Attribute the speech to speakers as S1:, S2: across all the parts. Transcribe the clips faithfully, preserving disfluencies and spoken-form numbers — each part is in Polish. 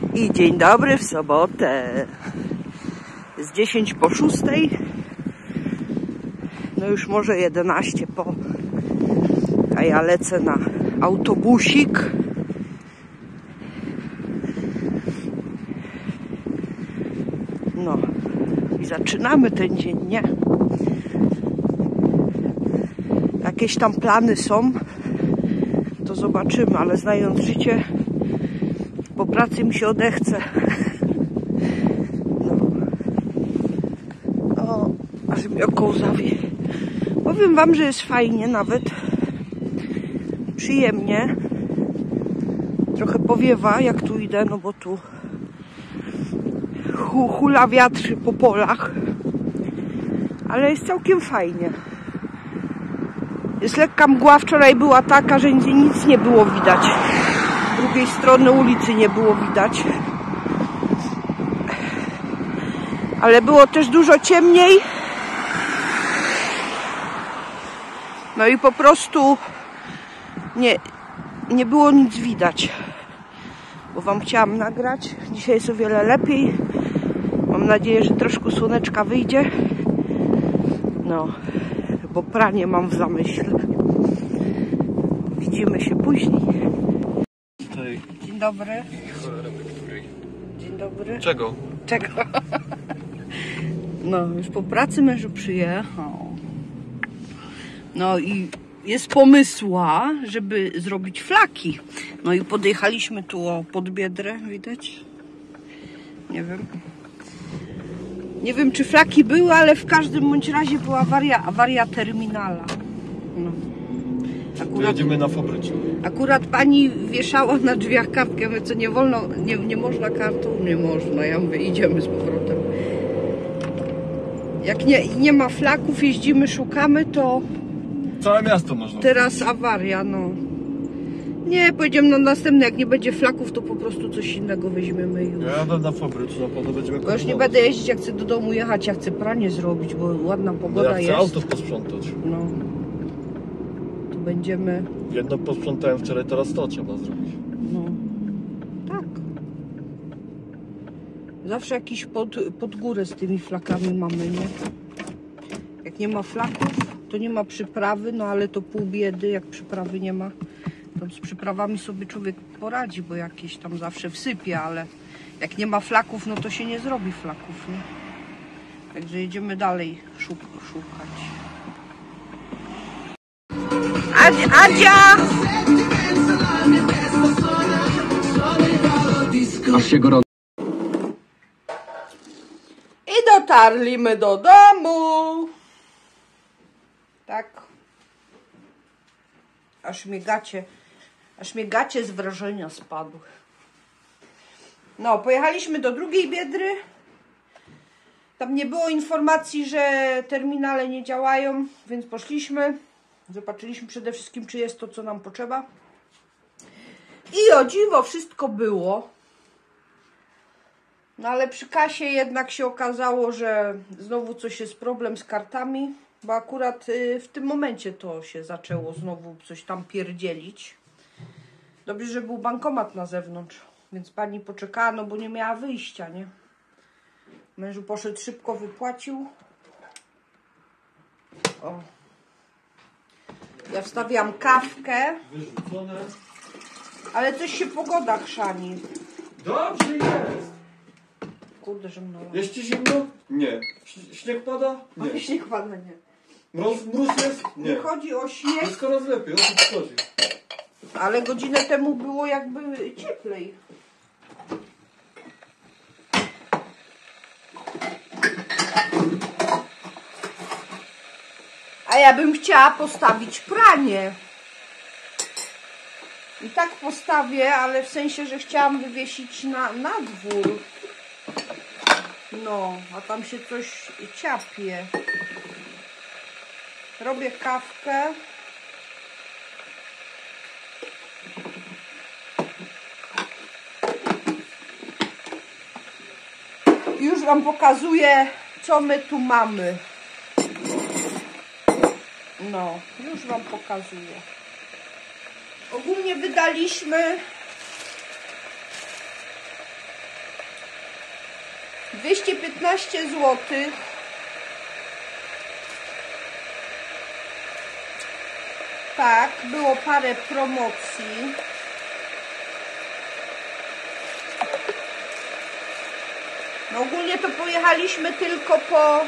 S1: I dzień dobry w sobotę. Jest dziesięć po szóstej. No już może jedenaście po. A ja lecę na autobusik. No i zaczynamy ten dzień, nie? Jakieś tam plany są, to zobaczymy, ale znając życie, po pracy mi się odechce. No, no aż mi oko łzawi. Powiem wam, że jest fajnie nawet. Przyjemnie. Trochę powiewa, jak tu idę, no bo tu hu, hula wiatr po polach. Ale jest całkiem fajnie. Jest lekka mgła, wczoraj była taka, że nic nie było widać. Z drugiej strony ulicy nie było widać. Ale było też dużo ciemniej. No i po prostu nie, nie było nic widać. Bo wam chciałam nagrać. Dzisiaj jest o wiele lepiej. Mam nadzieję, że troszkę słoneczka wyjdzie. No, bo pranie mam w zamyśle. Widzimy się później. Dzień dobry. Dzień dobry.
S2: Czego?
S1: Czego? No, już po pracy mężu przyjechał. No i jest pomysła, żeby zrobić flaki. No i podjechaliśmy tu o pod Biedrę, widać? Nie wiem. Nie wiem, czy flaki były, ale w każdym bądź razie była awaria, awaria terminala. No. Akurat,
S2: jedziemy na fabrykę.
S1: Akurat pani wieszała na drzwiach kartkę, my co nie wolno, nie, nie można kartą, nie można. Ja mówię, idziemy z powrotem. Jak nie, nie ma flaków, jeździmy, szukamy, to
S2: całe miasto można.
S1: Teraz awaria, no. Nie, pojedziemy na następne, jak nie będzie flaków, to po prostu coś innego weźmiemy już.
S2: Ja jadę na fabrykę, na pewno będziemy.
S1: Bo już nie będę jeździć, jak chcę do domu jechać, ja chcę pranie zrobić, bo ładna pogoda
S2: ja chcę
S1: jest.
S2: auto posprzątać.
S1: No. To będziemy...
S2: Jedno posprzątałem wczoraj, teraz to trzeba zrobić.
S1: No. Tak. Zawsze jakiś pod, pod górę z tymi flakami mamy, nie? Jak nie ma flaków, to nie ma przyprawy, no ale to pół biedy, jak przyprawy nie ma. To z przyprawami sobie człowiek poradzi, bo jakieś tam zawsze wsypie, ale jak nie ma flaków, no to się nie zrobi flaków, nie? Także jedziemy dalej szuk szukać. Adzia! Adzia!
S2: Aż się gorąco.
S1: I dotarliśmy do domu. Tak. Aż mi gacie, aż mi gacie z wrażenia spadły. No, pojechaliśmy do drugiej Biedry. Tam nie było informacji, że terminale nie działają, więc poszliśmy. Zobaczyliśmy przede wszystkim, czy jest to, co nam potrzeba. I o dziwo wszystko było. No ale przy kasie jednak się okazało, że znowu coś jest problem z kartami. Bo akurat w tym momencie to się zaczęło znowu coś tam pierdzielić. Dobrze, że był bankomat na zewnątrz. Więc pani poczekała, no bo nie miała wyjścia, nie? Mężu poszedł szybko, wypłacił. O. Ja wstawiam kawkę.
S2: Wyrzucone.
S1: Ale coś się pogoda chrzani.
S2: Dobrze jest.
S1: Kurde, że mną.
S2: Jest ci zimno? Nie. Śnieg pada? Nie.
S1: O, śnieg pada, nie.
S2: Mróz, mróz jest? Nie.
S1: Nie chodzi o śnieg.
S2: Jest coraz lepiej, o co ci chodzi?
S1: Ale godzinę temu było jakby cieplej. A ja bym chciała postawić pranie. I tak postawię, ale w sensie, że chciałam wywiesić na, na dwór. No, a tam się coś ciapie. Robię kawkę. Już wam pokazuję, co my tu mamy. No, już wam pokazuję. Ogólnie wydaliśmy dwieście piętnaście złotych. Tak, było parę promocji. No ogólnie to pojechaliśmy tylko po...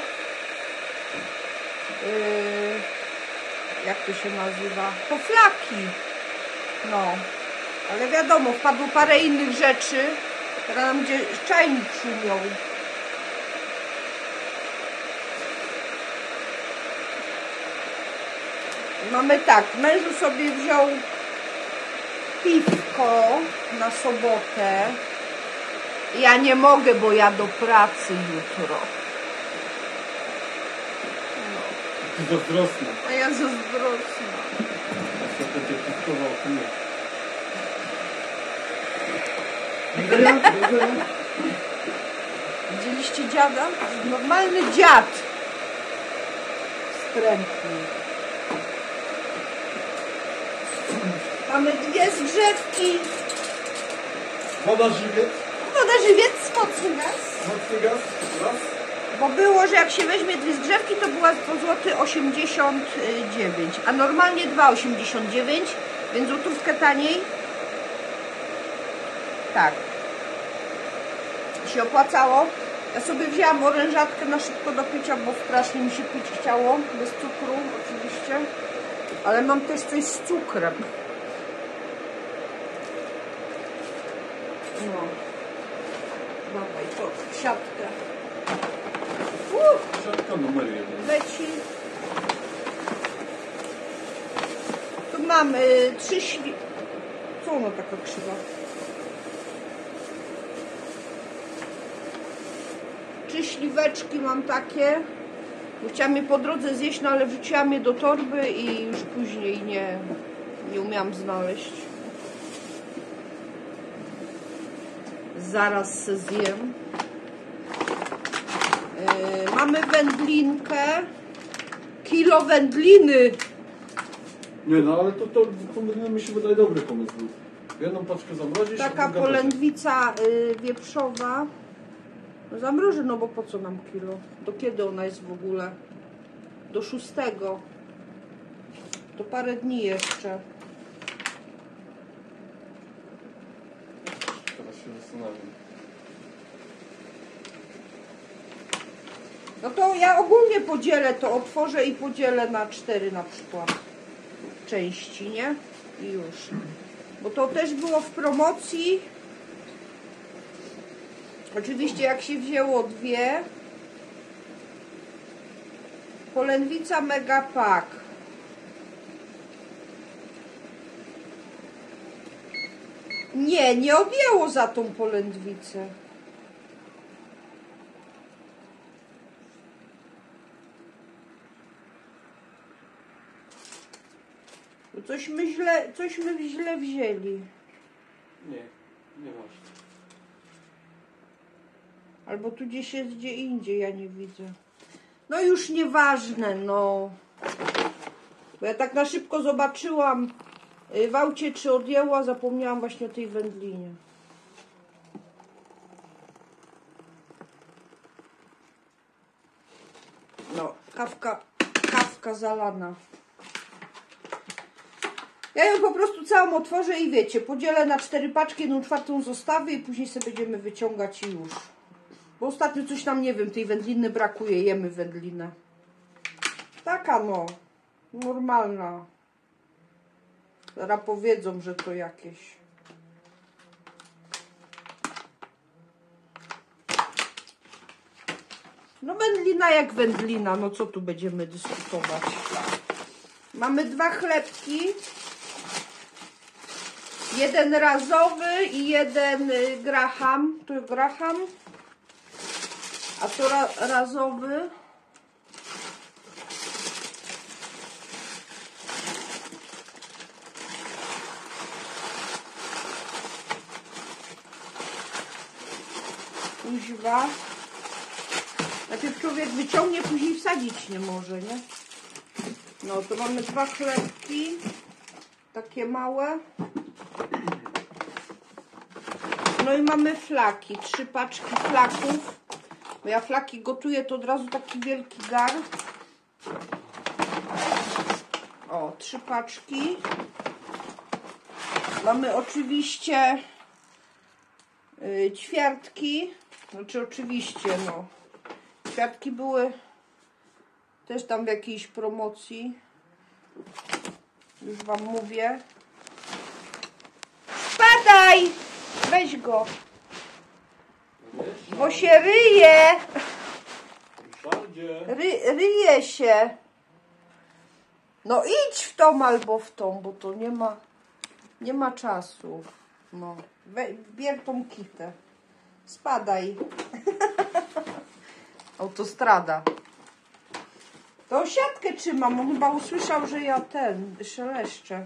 S1: Yy, jak to się nazywa? Po flaki. No. Ale wiadomo, wpadło parę innych rzeczy. Teraz nam gdzie czajnik szumiał. Mamy tak, mężu sobie wziął piwko na sobotę. Ja nie mogę, bo ja do pracy jutro. No.
S2: Ty zazdrosna.
S1: A ja zazdrosna.
S2: Ja będzie piskował, ty nie. Widzenia? Widzenia?
S1: Widzieliście dziada? Normalny dziad. Wstrętny. Mamy dwie zgrzewki.
S2: Woda żywiec.
S1: Woda żywiec, mocny gaz.
S2: Mocny gaz. Raz.
S1: Bo było, że jak się weźmie dwie zgrzewki, to była po złoty osiemdziesiąt dziewięć, a normalnie dwa osiemdziesiąt dziewięć, więc złotówkę taniej. Tak. Się opłacało. Ja sobie wzięłam orężatkę na szybko do picia, bo strasznie mi się pić chciało. Bez cukru oczywiście. Ale mam też coś z cukrem. No. Dawaj, to siatkę. Uh,
S2: Siatka numer jeden.
S1: leci. Tu mamy trzy śli... Co ona taka krzywa? Trzy śliweczki mam takie. Bo chciałam je po drodze zjeść, no ale wrzuciłam je do torby i już później nie, nie umiałam znaleźć. Zaraz se zjem. Yy, mamy wędlinkę. Kilo wędliny.
S2: Nie no, ale to, to, to mi się wydaje dobry pomysł był. Jedną paczkę zamrozisz,
S1: Taka
S2: a drugą
S1: polędwica yy, wieprzowa. No zamrożę, no bo po co nam kilo? Do kiedy ona jest w ogóle? Do szóstego. To parę dni jeszcze.
S2: Teraz się zastanawiam.
S1: No to ja ogólnie podzielę to, otworzę i podzielę na cztery na przykład części, nie? I już. Bo to też było w promocji. Oczywiście jak się wzięło dwie. Polędwica Mega Pack. Nie, nie objęło za tą polędwicę. Cośmy źle, cośmy źle wzięli.
S2: Nie, nie masz.
S1: Albo tu gdzieś jest gdzie indziej, ja nie widzę. No już nieważne, no. Bo ja tak na szybko zobaczyłam w aucie, czy odjęła, zapomniałam właśnie o tej wędlinie. No, kawka, kawka zalana. Ja ją po prostu całą otworzę i wiecie, podzielę na cztery paczki, jedną czwartą zostawię i później sobie będziemy wyciągać i już. Bo ostatnio coś nam, nie wiem, tej wędliny brakuje, jemy wędlinę. Taka no, normalna. Zaraz powiedzą, że to jakieś. No wędlina jak wędlina, no co tu będziemy dyskutować. Mamy dwa chlebki. Jeden razowy i jeden Graham. Tu Graham. A to ra razowy. Kuźwa. Najpierw człowiek wyciągnie, później wsadzić nie może, nie? No to mamy dwa chlebki. Takie małe. No i mamy flaki. Trzy paczki flaków. Bo ja flaki gotuję, to od razu taki wielki gar. O, trzy paczki. Mamy oczywiście yy, ćwiartki. Znaczy oczywiście, no. Ćwiartki były też tam w jakiejś promocji. Już wam mówię. Spadaj! Weź go. Bo się ryje. Ry, ryje się. No idź w tą albo w tą, bo to nie ma, nie ma czasu. No, we, bier tą kitę. Spadaj. Autostrada. To siatkę trzymam, on chyba usłyszał, że ja ten, szeleszczę.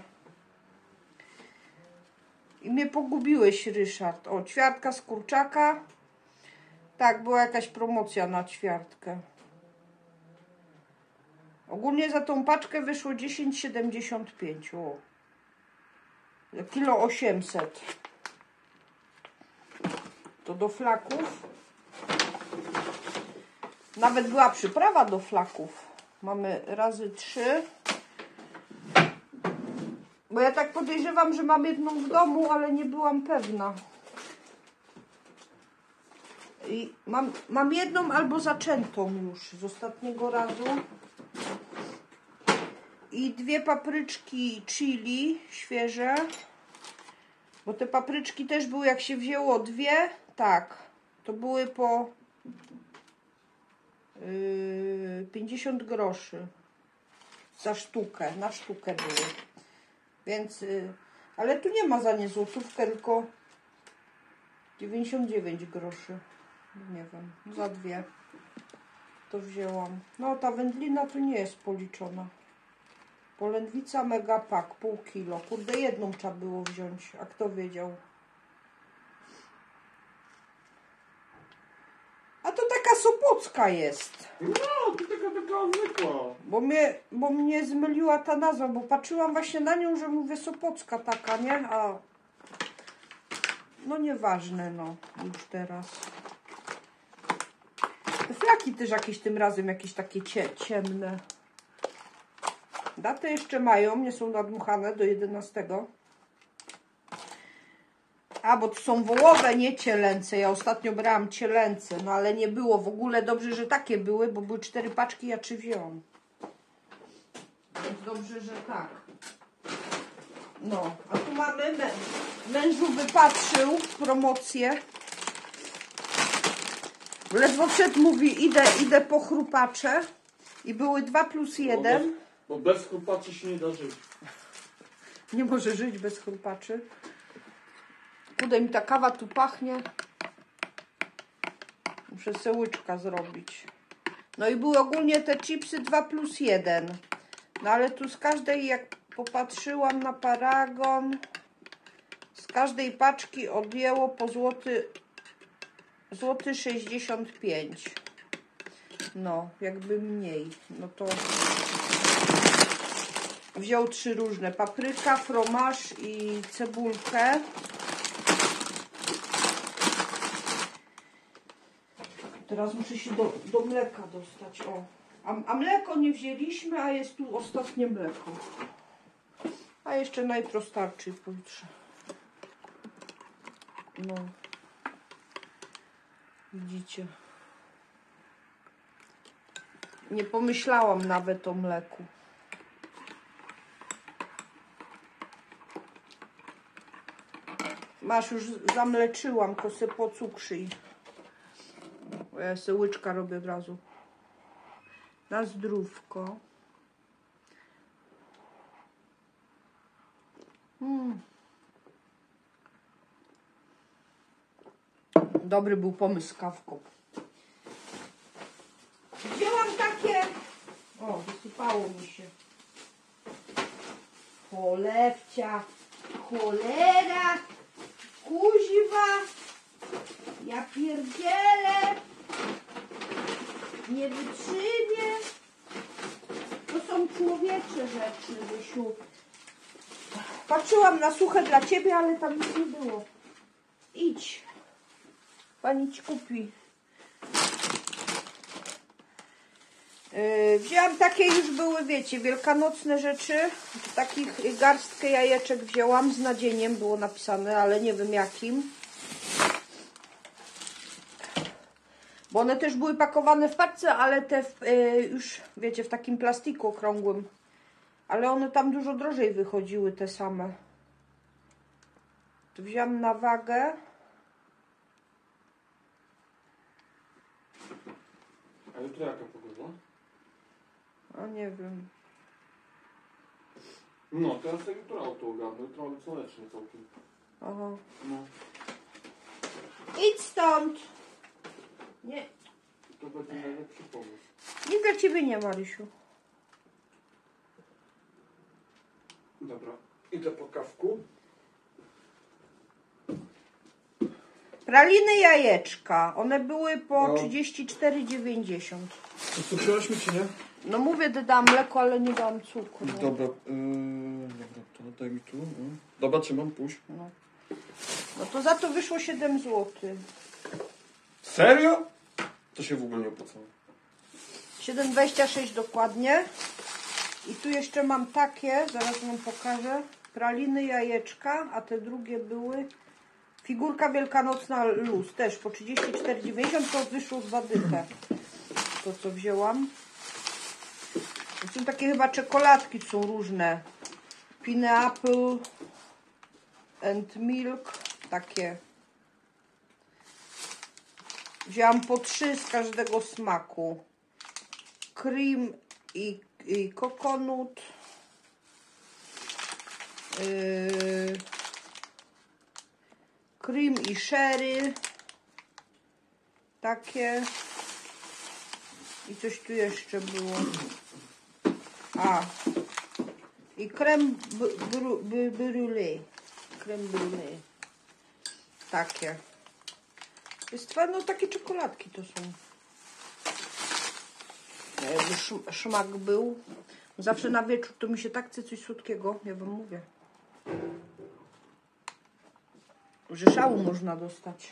S1: I mnie pogubiłeś, Ryszard. O, ćwiartka z kurczaka. Tak, była jakaś promocja na ćwiartkę. Ogólnie za tą paczkę wyszło dziesięć siedemdziesiąt pięć. O. Kilo osiemset. To do flaków. Nawet była przyprawa do flaków. Mamy razy trzy. Bo ja tak podejrzewam, że mam jedną w domu, ale nie byłam pewna. I mam, mam jedną albo zaczętą już z ostatniego razu. I dwie papryczki chili świeże. Bo te papryczki też były, jak się wzięło dwie, tak, to były po yy, pięćdziesiąt groszy za sztukę, na sztukę były. Więc, yy, ale tu nie ma za nie złotówkę, tylko dziewięćdziesiąt dziewięć groszy. Nie wiem, za dwie to wzięłam. No ta wędlina tu nie jest policzona. Polędwica mega pack, pół kilo. Kurde, jedną trzeba było wziąć, a kto wiedział. A to taka sopocka jest.
S2: No, to taka taka zwykła.
S1: Bo mnie, bo mnie zmyliła ta nazwa, bo patrzyłam właśnie na nią, że mówię sopocka taka, nie? A no nieważne, no, już teraz. Te flaki też jakieś tym razem, jakieś takie cie, ciemne. Datę jeszcze mają, nie są nadmuchane do jedenastego. A, bo to są wołowe, nie cielęce. Ja ostatnio brałam cielęce, no ale nie było w ogóle. Dobrze, że takie były, bo były cztery paczki, ja trzy wziąłam. Więc dobrze, że tak. No, a tu mamy męż. Mężu wypatrzył promocję. Ledwo wszedł, mówi, idę, idę po chrupacze. I były dwa plus jeden.
S2: Bo bez chrupaczy się nie da żyć.
S1: Nie może żyć bez chrupaczy. Kurde, mi ta kawa tu pachnie. Muszę sobie łyczka zrobić. No i były ogólnie te chipsy dwa plus jeden. No ale tu z każdej, jak popatrzyłam na paragon, z każdej paczki odjęło po złoty, złoty sześćdziesiąt pięć. No, jakby mniej. No to wziął trzy różne. Papryka, fromaż i cebulkę. Teraz muszę się do, do mleka dostać. O. A, a mleko nie wzięliśmy, a jest tu ostatnie mleko. A jeszcze na jutro starczy pojutrze. No. Widzicie. Nie pomyślałam nawet o mleku. Masz, już zamleczyłam, to se pocukrzyj. Bo ja sobie łyczka robię od razu. Na zdrówko. Mm. Dobry był pomysł z kawką. Wzięłam takie... O, wysypało mi się. Cholewcia. Cholera. Kuźwa. Ja pierdzielę. Nie wytrzymię. To są człowiecze rzeczy, Wysiu. Patrzyłam na suche dla ciebie, ale tam nic nie było. Idź. Pani ci kupi. Yy, wzięłam takie już były, wiecie, wielkanocne rzeczy. Takich garstkę jajeczek wzięłam z nadzieniem, było napisane, ale nie wiem jakim. Bo one też były pakowane w paczce, ale te w, yy, już, wiecie, w takim plastiku okrągłym. Ale one tam dużo drożej wychodziły, te same. To wziąłam na wagę.
S2: A jutro jaka pogoda?
S1: A nie wiem.
S2: No, teraz tak jutro auto ogarnę, jutro mamy słonecznie całkiem.
S1: Aha.
S2: No.
S1: Idź stąd! Nie,
S2: To będzie najlepszy pomysł.
S1: nic dla ciebie nie, Marysiu.
S2: Dobra, idę po kawku.
S1: Praliny jajeczka. One były po
S2: No.
S1: trzydzieści cztery dziewięćdziesiąt.
S2: Usłyszałeś mi czy nie?
S1: No mówię, dodałam mleko, ale nie dałam cukru.
S2: Dobra, yy, dobra, to daj mi tu. No. Dobra, trzymam, puść.
S1: No. No to za to wyszło siedem złotych.
S2: Serio? To się w ogóle nie opłacało.
S1: siedem dwadzieścia sześć dokładnie. I tu jeszcze mam takie, zaraz wam pokażę. Praliny jajeczka, a te drugie były figurka wielkanocna luz, też po trzydzieści cztery dziewięćdziesiąt, to wyszło dwa dychę. To co wzięłam. To są takie chyba czekoladki, są różne. Pineapple and milk, takie. Wzięłam po trzy z każdego smaku. Cream i, i coconut. Yy, cream i sherry. Takie. I coś tu jeszcze było. A. I creme brulee. Creme brulee. Takie. Jest no takie czekoladki to są. Jakby szmak był. Zawsze na wieczór to mi się tak chce coś słodkiego, ja wam mówię. Że szału można dostać.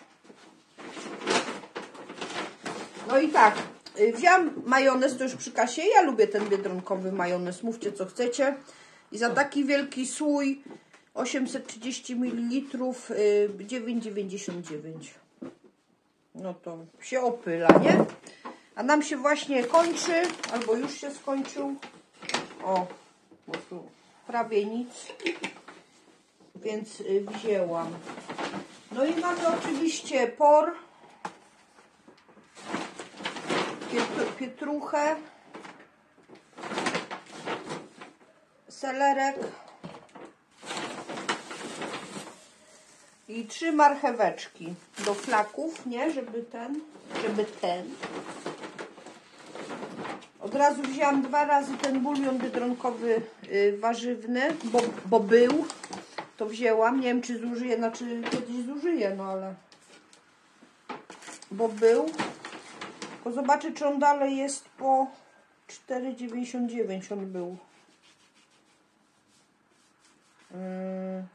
S1: No i tak, wziąłam majonez, to już przy kasie. Ja lubię ten biedronkowy majonez, mówcie co chcecie. I za taki wielki słój osiemset trzydzieści mililitrów dziewięć dziewięćdziesiąt dziewięć. No to się opyla, nie? A nam się właśnie kończy, albo już się skończył. O, bo tu prawie nic. Więc wzięłam. No i mamy oczywiście por, pietruchę, selerek i trzy marcheweczki do flaków, nie? Żeby ten, żeby ten. Od razu wzięłam dwa razy ten bulion biedronkowy yy, warzywny, bo, bo był. To wzięłam. Nie wiem, czy zużyję, znaczy kiedyś zużyję, no ale... Bo był. Tylko zobaczę, czy on dalej jest po cztery dziewięćdziesiąt dziewięć on był. Yy.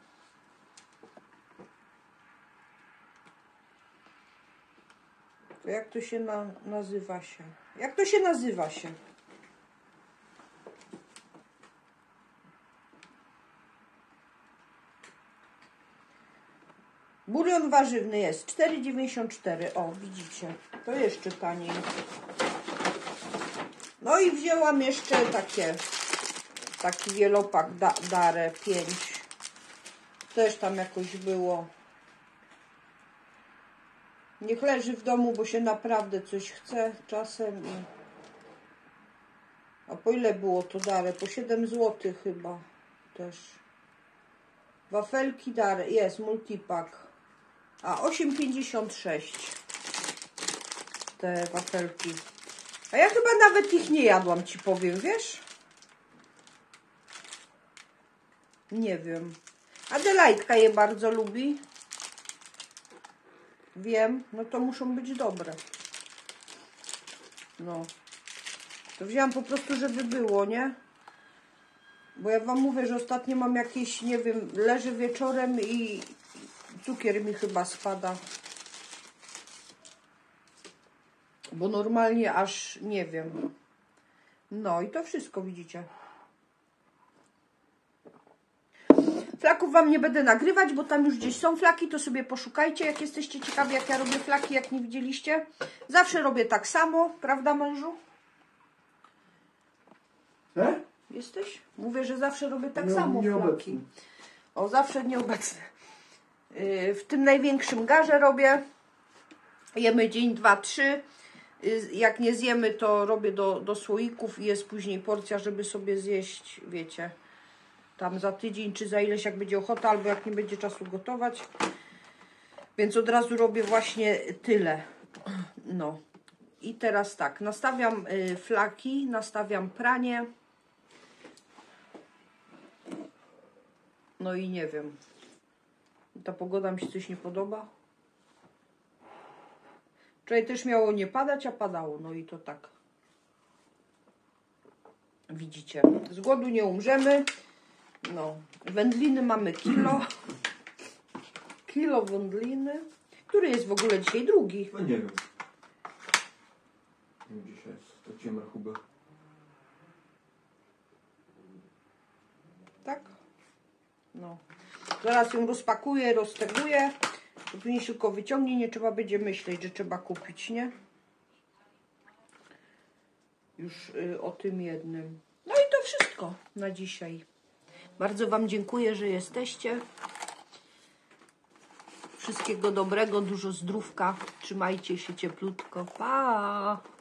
S1: To jak to się na, nazywa się? Jak to się nazywa się? Bulion warzywny jest cztery dziewięćdziesiąt cztery. O, widzicie. To jeszcze taniej. No i wzięłam jeszcze takie taki wielopak da, Darę pięć. Też tam jakoś było. Niech leży w domu, bo się naprawdę coś chce czasem. I... A po ile było to Darę? Po siedem złotych chyba też. Wafelki Darę. Jest, multipack. A osiem pięćdziesiąt sześć. Te wafelki. A ja chyba nawet ich nie jadłam, ci powiem, wiesz? Nie wiem. Adelajtka je bardzo lubi. Wiem, no to muszą być dobre. No. To wzięłam po prostu, żeby było, nie? Bo ja wam mówię, że ostatnio mam jakieś, nie wiem, leżę wieczorem i cukier mi chyba spada. Bo normalnie aż, nie wiem. No i to wszystko, widzicie. Flaków Wam nie będę nagrywać, bo tam już gdzieś są flaki, to sobie poszukajcie, jak jesteście ciekawi, jak ja robię flaki, jak nie widzieliście. Zawsze robię tak samo, prawda, mężu?
S2: E?
S1: Jesteś? Mówię, że zawsze robię tak
S2: Nie-
S1: samo
S2: nieobecny.
S1: flaki. O, zawsze nieobecny. Yy, w tym największym garze robię. Jemy dzień, dwa, trzy. Yy, jak nie zjemy, to robię do, do słoików i jest później porcja, żeby sobie zjeść, wiecie, tam za tydzień, czy za ileś, jak będzie ochota, albo jak nie będzie czasu gotować. Więc od razu robię właśnie tyle. No. I teraz tak, nastawiam yy, flaki, nastawiam pranie. No i nie wiem. Ta pogoda mi się coś nie podoba. Wczoraj też miało nie padać, a padało. No i to tak. Widzicie. Z głodu nie umrzemy. No. Wędliny mamy kilo. Kilo wędliny. Który jest w ogóle dzisiaj drugi?
S2: No nie wiem. Dzisiaj jest to ciemna chuba.
S1: Tak? No. Zaraz ją rozpakuję, rozteguję. To później się tylko wyciągnie, nie trzeba będzie myśleć, że trzeba kupić, nie? Już y, o tym jednym. No i to wszystko na dzisiaj. Bardzo Wam dziękuję, że jesteście. Wszystkiego dobrego, dużo zdrówka. Trzymajcie się cieplutko. Pa!